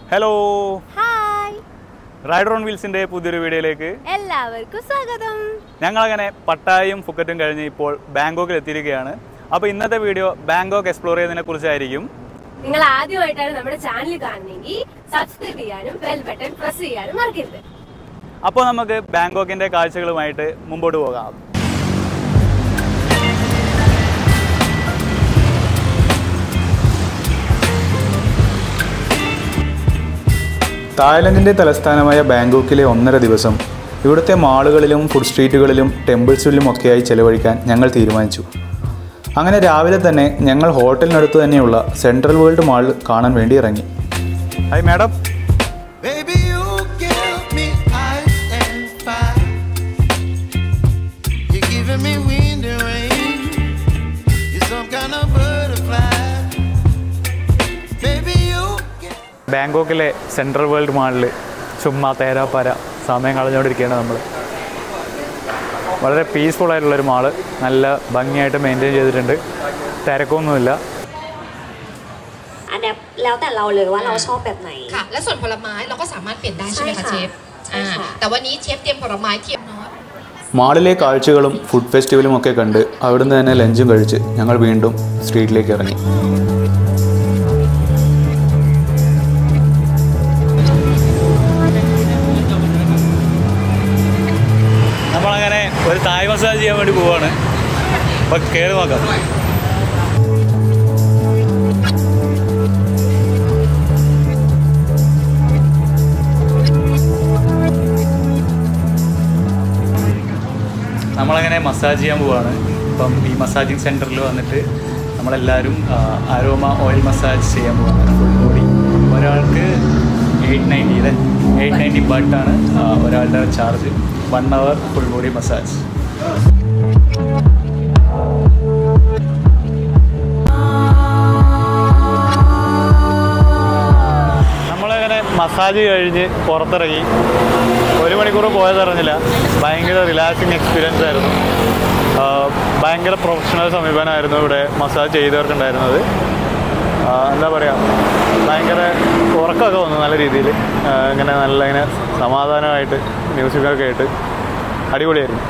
Hello hi rider on വീൽസിന്റെ പുതിയൊരു വീഡിയോയിലേക്ക് എല്ലാവർക്കും സ്വാഗതം. ഞങ്ങളങ്ങനെ പട്ടായയും ഫുക്കറ്റും കഴിഞ്ഞ് ഇപ്പോൾ ബാങ്കോക്കിൽ എത്തിയിരിക്കുകയാണ്. അപ്പോൾ ഇന്നത്തെ വീഡിയോ ബാങ്കോക്ക് എക്സ്പ്ലോർ ചെയ്യുന്നതിനെ കുറിച്ചായിരിക്കും. നിങ്ങൾ ആദ്യമായിട്ടാണ് നമ്മുടെ ചാനൽ കാണുന്നതെങ്കിൽ സബ്സ്ക്രൈബ് ചെയ്യാനും ബെൽ ബട്ടൺ പ്രസ് ചെയ്യാനും മറക്കരുത്. അപ്പോൾ നമുക്ക് ബാങ്കോക്കിന്റെ കാഴ്ചകളുമായിട്ട് മുമ്പോട്ട് പോകാം. തായ്ലൻഡിൻ്റെ തലസ്ഥാനമായ ബാങ്കോക്കിലെ 1.5 ദിവസം ഇവിടുത്തെ മാളുകളിലും ഫുഡ് സ്ട്രീറ്റുകളിലും ടെമ്പിൾസിലും ഒക്കെയായി ചെലവഴിക്കാൻ ഞങ്ങൾ തീരുമാനിച്ചു. അങ്ങനെ രാവിലെ തന്നെ ഞങ്ങൾ ഹോട്ടലിനടുത്ത് തന്നെയുള്ള സെൻട്രൽ വേൾഡ് മാൾ കാണാൻ വേണ്ടി ഇറങ്ങി. Hi madam. ബാങ്കോക്കിലെ സെൻട്രൽ വേൾഡ് മാളിൽ ചുമ്മാ തേരാപ്പാര സമയം കളഞ്ഞുകൊണ്ടിരിക്കുകയാണ് നമ്മൾ. വളരെ പീസ്ഫുൾ ആയിട്ടുള്ളൊരു മാള്, നല്ല ഭംഗിയായിട്ട് മെയിൻറ്റെയിൻ ചെയ്തിട്ടുണ്ട്, തിരക്കൊന്നുമില്ല. แล้วแต่เราเลยว่าเราชอบแบบไหนค่ะและส่วนผลไม้เราก็สามารถเปลี่ยนได้ใช่ไหมคะเชฟแต่วันนี้เชฟเตรียมผลไม้ที่ മാളിലെ കാഴ്ചകളും ഫുഡ് ഫെസ്റ്റിവലും ഒക്കെ കണ്ട് അവിടുന്ന് തന്നെ ലഞ്ചും കഴിച്ച് ഞങ്ങൾ വീണ്ടും സ്ട്രീറ്റിലേക്ക് ഇറങ്ങി. നമ്മളങ്ങനെ ഒരു തായ് മസാജ് ചെയ്യാൻ വേണ്ടി പോവാണ്. അപ്പോൾ കയറി നോക്കാം. നമ്മളങ്ങനെ മസാജ് ചെയ്യാൻ പോവാണ്. അപ്പം ഈ മസാജിങ് സെൻറ്ററിൽ വന്നിട്ട് നമ്മളെല്ലാവരും അരോമ ഓയിൽ മസാജ് ചെയ്യാൻ പോവാണ്. ഫുൾ ബോഡി ഒരാൾക്ക് 890 ബട്ടാണ് ഒരാളുടെ charge. 1 hour full body massage. നമ്മളങ്ങനെ മസാജ് കഴിഞ്ഞ് പുറത്തിറങ്ങി. 1 മണിക്കൂർ പോയതറിഞ്ഞില്ല. ഭയങ്കര റിലാക്സിങ് എക്സ്പീരിയൻസ് ആയിരുന്നു. ഭയങ്കര പ്രൊഫഷണൽ സമീപനമായിരുന്നു ഇവിടെ മസാജ് ചെയ്തവർക്കുണ്ടായിരുന്നത്. എന്താ പറയുക, ഭയങ്കര ഉറക്കമൊക്കെ വന്നു നല്ല രീതിയിൽ. ഇങ്ങനെ സമാധാനമായിട്ട് മ്യൂസിക്കൊക്കെ ആയിട്ട് അടിപൊളിയായിരുന്നു.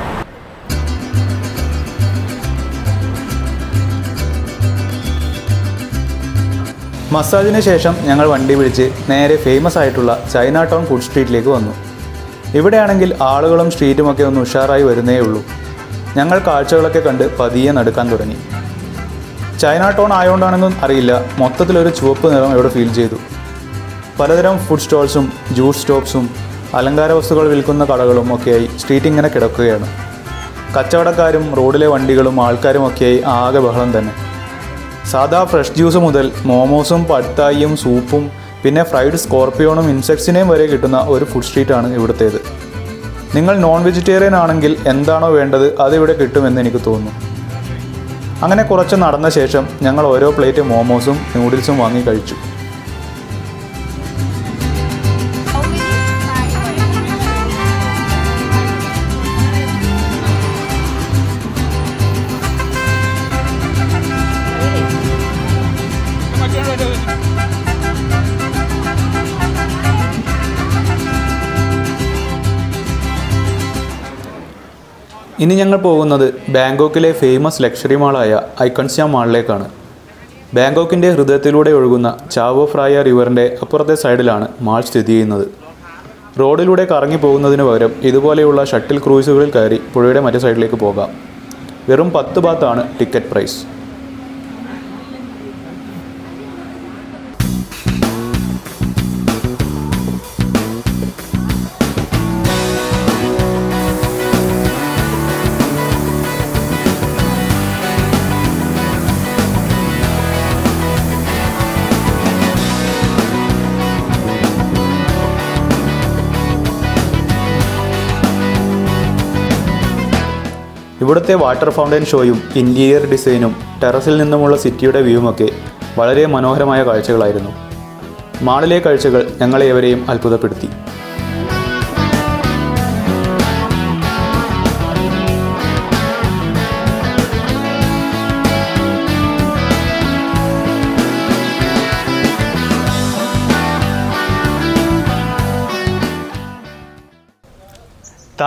മസാജിന് ശേഷം ഞങ്ങൾ വണ്ടി പിടിച്ച് നേരെ ഫേമസ് ആയിട്ടുള്ള ചൈന ടൗൺ ഫുഡ് സ്ട്രീറ്റിലേക്ക് വന്നു. ഇവിടെയാണെങ്കിൽ ആളുകളും സ്ട്രീറ്റുമൊക്കെ ഒന്ന് ഉഷാറായി വരുന്നേ ഉള്ളൂ. ഞങ്ങൾ കാഴ്ചകളൊക്കെ കണ്ട് പതിയെ നടക്കാൻ തുടങ്ങി. ചൈന ടൗൺ ആയതുകൊണ്ടാണെന്നും അറിയില്ല, മൊത്തത്തിലൊരു ചുവപ്പ് നിറം ഇവിടെ ഫീൽ ചെയ്തു. പലതരം ഫുഡ് സ്റ്റോൾസും ജ്യൂസ് സ്റ്റോപ്സും അലങ്കാര വസ്തുക്കൾ വിൽക്കുന്ന കടകളും ഒക്കെയായി സ്ട്രീറ്റ് ഇങ്ങനെ കിടക്കുകയാണ്. കച്ചവടക്കാരും റോഡിലെ വണ്ടികളും ആൾക്കാരും ഒക്കെയായി ആകെ ബഹളം തന്നെ. സാധാ ഫ്രഷ് ജ്യൂസ് മുതൽ മോമോസും പട്ടായിയും സൂപ്പും പിന്നെ ഫ്രൈഡ് സ്കോർപ്പിയോണും ഇൻസെക്ട്സിനെയും വരെ കിട്ടുന്ന ഒരു ഫുഡ് സ്ട്രീറ്റാണ് ഇവിടുത്തേത്. നിങ്ങൾ നോൺ വെജിറ്റേറിയൻ ആണെങ്കിൽ എന്താണോ വേണ്ടത് അതിവിടെ കിട്ടുമെന്ന് എനിക്ക് തോന്നുന്നു. അങ്ങനെ കുറച്ച് നടന്ന ശേഷം ഞങ്ങൾ ഓരോ പ്ലേറ്റ് മോമോസും നൂഡിൽസും വാങ്ങി കഴിച്ചു. ഇനി ഞങ്ങൾ പോകുന്നത് ബാങ്കോക്കിലെ ഫേമസ് ലക്ഷറി മാളായ ഐക്കൺസ്യാം മാളിലേക്കാണ്. ബാങ്കോക്കിൻ്റെ ഹൃദയത്തിലൂടെ ഒഴുകുന്ന ചാവോ ഫ്രായ റിവറിൻ്റെ അപ്പുറത്തെ സൈഡിലാണ് മാൾ സ്ഥിതി ചെയ്യുന്നത്. റോഡിലൂടെ കറങ്ങി പോകുന്നതിന് പകരം ഇതുപോലെയുള്ള ഷട്ടിൽ ക്രൂയിസുകളിൽ കയറി പുഴയുടെ മറ്റേ സൈഡിലേക്ക് പോകാം. വെറും 10 ബാത്താണ് ടിക്കറ്റ് പ്രൈസ്. ഇവിടുത്തെ വാട്ടർ ഫൗണ്ടൻ ഷോയും ഇൻറ്റീരിയർ ഡിസൈനും ടെറസിൽ നിന്നുമുള്ള സിറ്റിയുടെ വ്യൂവുമൊക്കെ വളരെ മനോഹരമായ കാഴ്ചകളായിരുന്നു. മാളിലെ കാഴ്ചകൾ ഞങ്ങളെ ഏവരെയും അത്ഭുതപ്പെടുത്തി.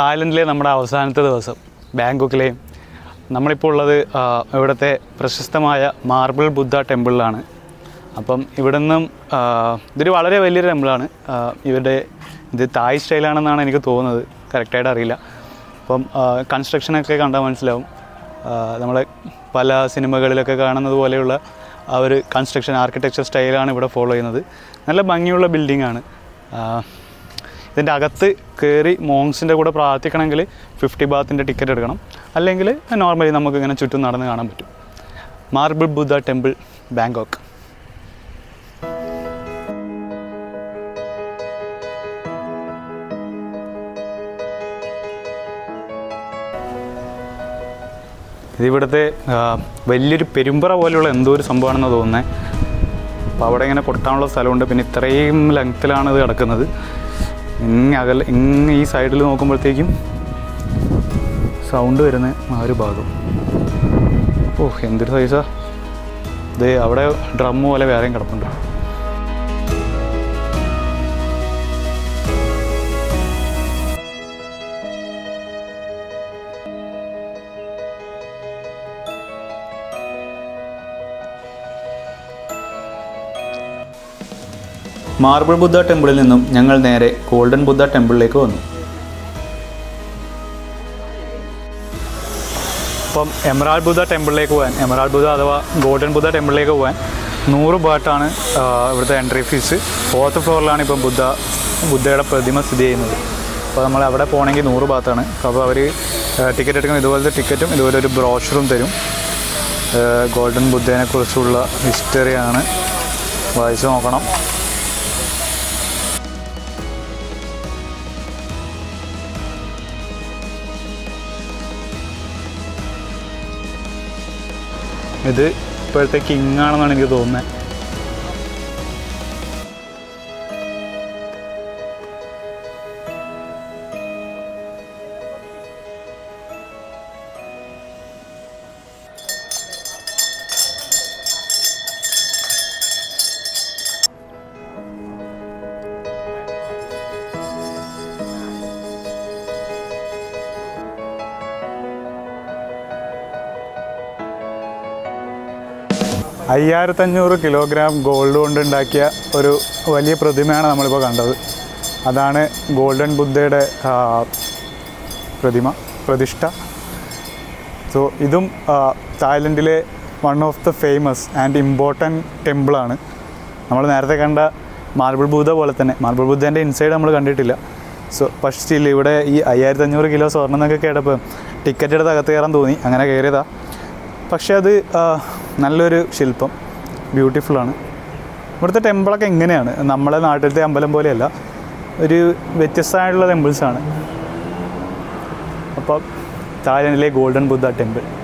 തായ്ലൻഡിലെ നമ്മുടെ അവസാനത്തെ ദിവസം ബാങ്കോക്കിലെയും നമ്മളിപ്പോൾ ഉള്ളത് ഇവിടുത്തെ പ്രശസ്തമായ മാർബിൾ ബുദ്ധ ടെമ്പിളിലാണ്. അപ്പം ഇവിടെ നിന്നും ഇതൊരു വളരെ വലിയൊരു ടെമ്പിളാണ്. ഇത് തായ് സ്റ്റൈലാണെന്നാണ് എനിക്ക് തോന്നുന്നത്, കറക്റ്റായിട്ട് അറിയില്ല. അപ്പം കൺസ്ട്രക്ഷനൊക്കെ കണ്ടാൽ മനസ്സിലാവും. നമ്മളെ പല സിനിമകളിലൊക്കെ കാണുന്നത് പോലെയുള്ള ആ ഒരു കൺസ്ട്രക്ഷൻ ആർക്കിടെക്ചർ സ്റ്റൈലാണ് ഇവിടെ ഫോളോ ചെയ്യുന്നത്. നല്ല ഭംഗിയുള്ള ബിൽഡിങ്ങാണ്. ഇതിൻ്റെ അകത്ത് കയറി മോങ്സിൻ്റെ കൂടെ പ്രാർത്ഥിക്കണമെങ്കിൽ 50 ബാത്തിൻ്റെ ടിക്കറ്റ് എടുക്കണം, അല്ലെങ്കിൽ നോർമലി നമുക്കിങ്ങനെ ചുറ്റും നടന്ന് കാണാൻ പറ്റും. Marble Buddha temple, Bangkok. ഇതിവിടുത്തെ വലിയൊരു പെരുമ്പറ പോലെയുള്ള എന്തോ ഒരു സംഭവമാണെന്ന് തോന്നുന്നത്. അപ്പോൾ അവിടെ ഇങ്ങനെ കൊട്ടാനുള്ള സ്ഥലമുണ്ട്. പിന്നെ ഇത്രയും ലെങ്ത്തിലാണ് ഇത് കിടക്കുന്നത്. ഈ സൈഡിൽ നോക്കുമ്പോഴത്തേക്കും സൗണ്ട് വരുന്ന ആ ഒരു ഭാഗം. എന്തൊരു സൈസാ ഇത്. അവിടെ ഡ്രം പോലെ വേറെയും കിടപ്പുണ്ട്. മാർബിൾ ബുദ്ധ ടെമ്പിളിൽ നിന്നും ഞങ്ങൾ നേരെ ഗോൾഡൻ ബുദ്ധ ടെമ്പിളിലേക്ക് വന്നു. അപ്പം എമറാൾഡ് ബുദ്ധ ടെമ്പിളിലേക്ക് പോകാൻ, എമറാൾഡ് ബുദ്ധ അഥവാ ഗോൾഡൻ ബുദ്ധ ടെമ്പിളിലേക്ക് പോകാൻ 100 ബാട്ടാണ് ഇവിടുത്തെ എൻട്രി ഫീസ്. 4th ഫ്ലോറിലാണ് ഇപ്പം ബുദ്ധയുടെ പ്രതിമ സ്ഥിതി ചെയ്യുന്നത്. അപ്പോൾ നമ്മൾ അവിടെ പോകണമെങ്കിൽ 100 ബാത്താണ്. അപ്പോൾ അവർ ടിക്കറ്റ് എടുക്കുന്ന ഇതുപോലത്തെ ടിക്കറ്റും ഇതുപോലെ ഒരു ബ്രോഷറും തരും. ഗോൾഡൻ ബുദ്ധേനെക്കുറിച്ചുള്ള ഹിസ്റ്ററിയാണ്, വായിച്ച് നോക്കണം. ഇത് ഇപ്പോഴത്തെ കിങ് ആണെന്നാണ് എനിക്ക് തോന്നുന്നത്. $5500 കിലോഗ്രാം ഗോൾഡ് കൊണ്ടുണ്ടാക്കിയ ഒരു വലിയ പ്രതിമയാണ് നമ്മളിപ്പോൾ കണ്ടത്. അതാണ് ഗോൾഡൻ ബുദ്ധയുടെ പ്രതിഷ്ഠ. സോ ഇതും തായ്ലൻഡിലെ one of the famous and important ടെമ്പിളാണ്. നമ്മൾ നേരത്തെ കണ്ട മാർബിൾ ബുദ്ധ പോലെ തന്നെ. മാർബിൾ ബുദ്ധേൻ്റെ ഇൻസൈഡ് നമ്മൾ കണ്ടിട്ടില്ല. സോ പക്ഷേ സ്റ്റിൽ ഇവിടെ ഈ 5500 കിലോ സ്വർണ്ണം എന്നൊക്കെ കേട്ടപ്പോൾ ടിക്കറ്റ് എടുത്ത് അകത്ത് കയറാൻ തോന്നി. അങ്ങനെ കയറിയതാണ്. പക്ഷേ അത് നല്ലൊരു ശില്പം, ബ്യൂട്ടിഫുള്ളാണ്. ഇവിടുത്തെ ടെമ്പിളൊക്കെ എങ്ങനെയാണ്, നമ്മളെ നാട്ടിലത്തെ അമ്പലം പോലെയല്ല, ഒരു വ്യത്യസ്തമായിട്ടുള്ള ടെമ്പിൾസാണ്. അപ്പോൾ തായ്ലൻഡിലെ ഗോൾഡൻ ബുദ്ധ ടെമ്പിൾ.